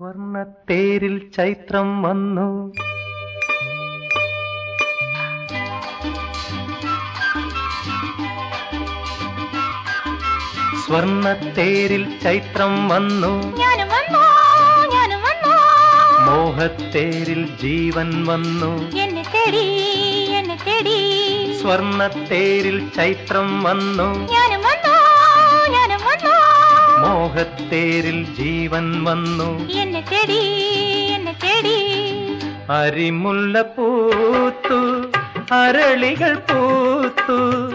സ്വർണ്ണത്തേരിൽ ചൈത്രം വന്നു, സ്വർണ്ണത്തേരിൽ ചൈത്രം വന്നു, മോഹത്തേരിൽ ജീവൻ വന്നു, എന്നെ തേടി സ്വർണ്ണത്തേരിൽ ചൈത്രം വന്നു, മോഹത്തേരിൽ ജീവൻ വന്നു, എന്നെ തേടി അരിമുല്ല പൂത്തു അരളികൾ പൂത്തു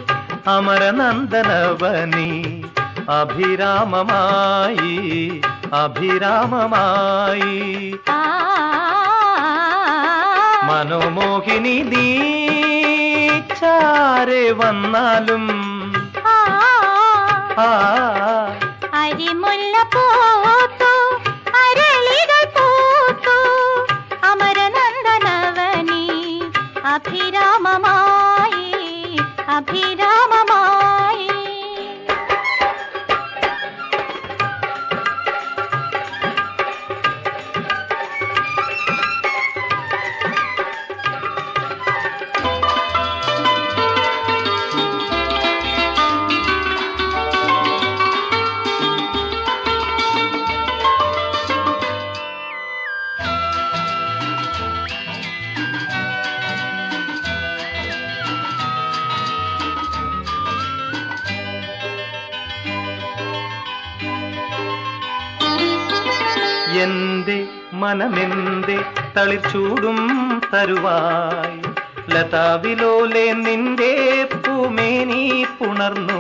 അമരനന്ദനവനി അഭിരാമമായി അഭിരാമമായി മനോമോഹിനി നീ ചാരെ വന്നാലും അരിമുല്ല പൂത്തു അരളികൾ പൂത്തു അമരനന്ദനവനി അഭിരാമമായി അഭിരാമമായി എന്റെ മനമെന്റെ തളിർച്ചൂടും തരുവായി ലതാവിലോലെ നിന്റെ പൂമേനി പുണർന്നു,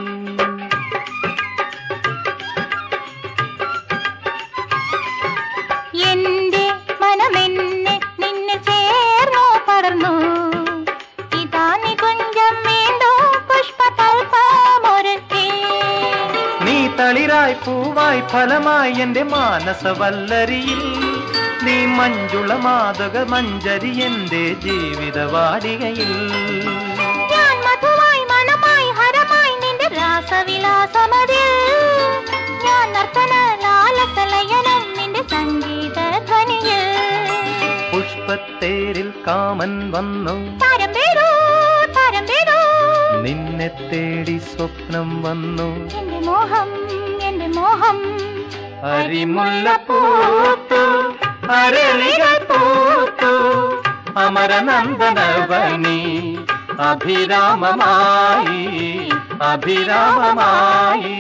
എന്റെ മനമെന്നെ നിന്നെ ചേർന്നു പടർന്നു, ഇതാ നികുഞ്ചം വീണ്ടും പുഷ്പതൽപമൊരുക്കി, നീ തളിരായി പൂവായി ഫലമായി എന്റെ മാനസവല്ലരിയിൽ, നീ മഞ്ജുള മാതക മഞ്ജരി എന്റെ ജീവിതവാടികയിൽ, ഞാൻ മധുവായി മണമായി ഹരമായി നിന്റെ രാസവിലാസമതിൽ, ഞാൻ നർത്തന ലാലസലയനം നിന്റെ സംഗീത ധ്വനിയിൽ, പുഷ്പത്തേരിൽ കാമൻ വന്നു, താരം വീടൂ നിന്നെ തേടി സ്വപ്നം വന്നു, എന്റെ മോഹം അരിമുല്ല പൂത്തു അരളികൾ പൂത്തു അമരനന്ദനവനി അഭിരാമമായി അഭിരാമമായി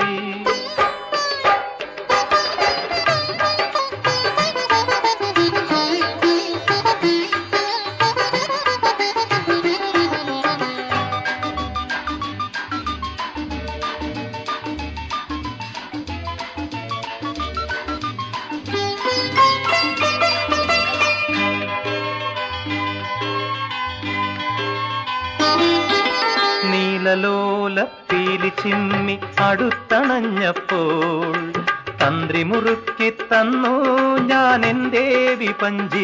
നീലലോല പീലി ചിമ്മി അടുത്തണഞ്ഞപ്പോൾ തന്ത്രി മുറുക്കി തന്നു ഞാൻ എന്റെ വിപഞ്ചി,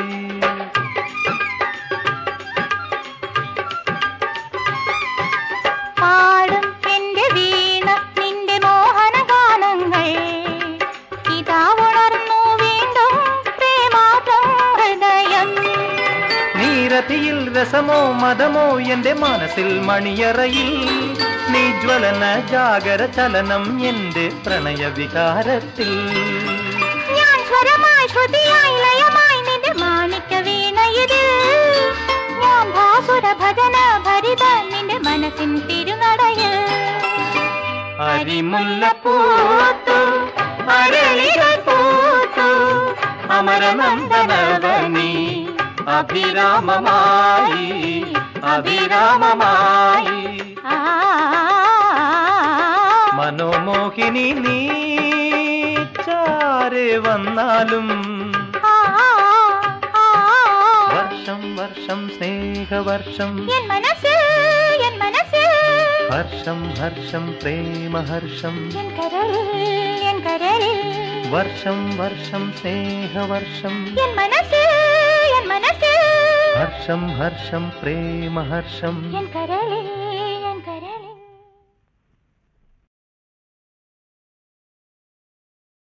പാടും എന്റെ വീണ നിന്റെ മോഹന ഗാനങ്ങൾ, ഇതാ ഉണർന്നു വീണ്ടും പ്രേമാതം ഹൃദയം, നീരതിയിൽ രസമോ മതമോ എന്റെ മനസ്സിൽ മണിയറയിൽ, നീ ജ്വലന ജാഗര ചലനം എന്റെ പ്രണയ വികാരത്തിൽ, ഞാൻ സ്വരമായി ശ്രുതിയായി ലയമായി നിന്റെ മാണിക്യ വീണയിതിൽ, ഞാൻ ഭാസുര ഭജന ഭരിത നിന്റെ മനസ്സിൻ തിരുനടയിൽ, അരിമുല്ല പൂത്തു അരളികൾ പൂത്തു അമരനന്ദനവനി അഭിരാമമായി അഭിരാമമായി മനോമോഹിനി നീ ചാരെ വന്നാലും, വർഷം വർഷം സ്നേഹവർഷം എൻ മനസ്സിൽ ഹർഷം ഹർഷം പ്രേമഹർഷം എൻ കരളിൽ വർഷം വർഷം സ്നേഹവർഷം എൻ മനസ്സിൽ ഹർഷം ഹർഷം പ്രേമഹർഷം എൻ കരളിൽ